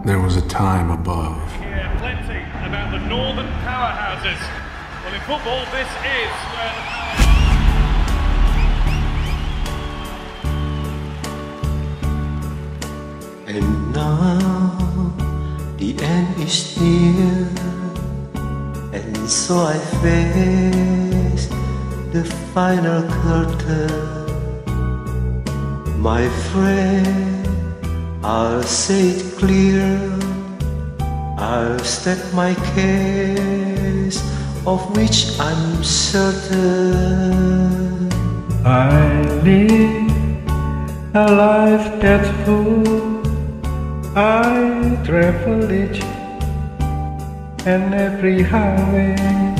There was a time above. Hear plenty about the northern powerhouses. Well, in football, this is where the And now the end is near, and so I face the final curtain. My friend, I'll say it clear, I'll state my case, of which I'm certain. I live a life that's full. I travel each and every highway,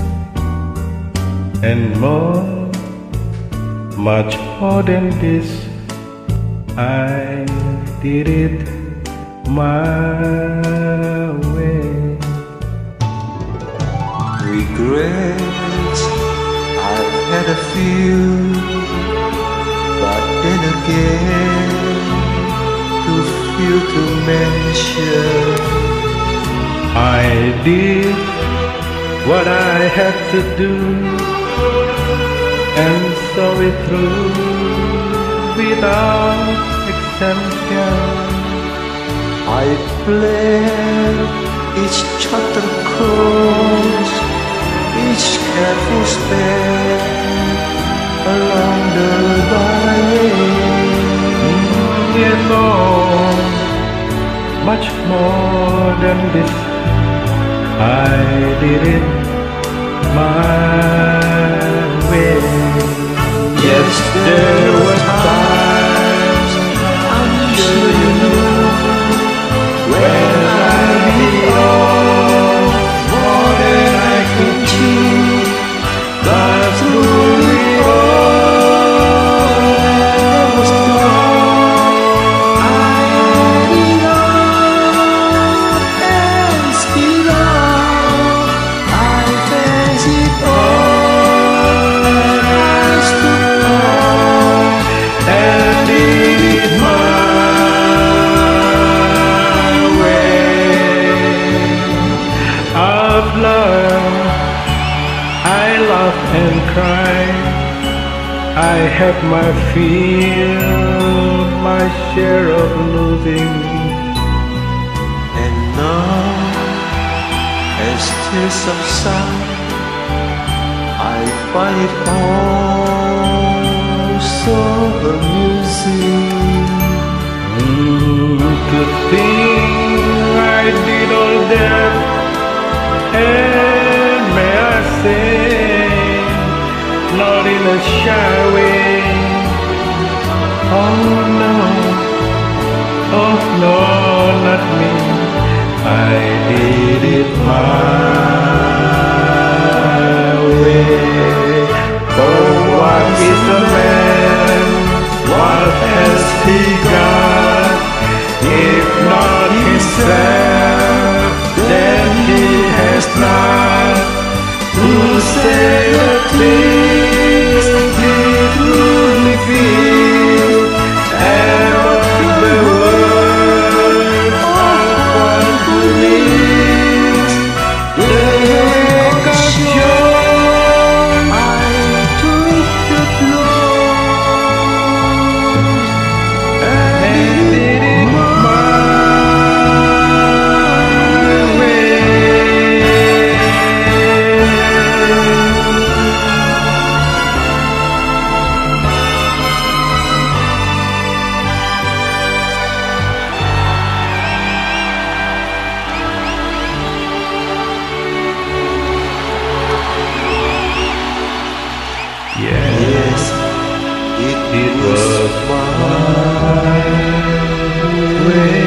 and more, much more than this. I did it my way. Regrets, I've had a few, but then again, too few to mention. I did what I had to do, and saw it through without exemption. I played each charter course, each careful step along the byway. Yet more, much more than this, I did it my way. Yes, there were times, I'm sure you know, when I did all more than I could chew, but through it all, there was dawn. I had it all, hands below, I faced it all, and I stood tall, and did it my way. I've learned, I laugh and cry, I had my fill, my share of losing. And now, as tears subside, I find it all so amusing. To think I did all that, and may I say, not in a shy way. Oh no, oh no, not me. I did it my way. Oh, what is a man? What has he got? If not himself, then he has not. Who say the things he truly feels, and of the words of one who lives, they can show. I took the blows and did it my way. Yes, It it was was my way.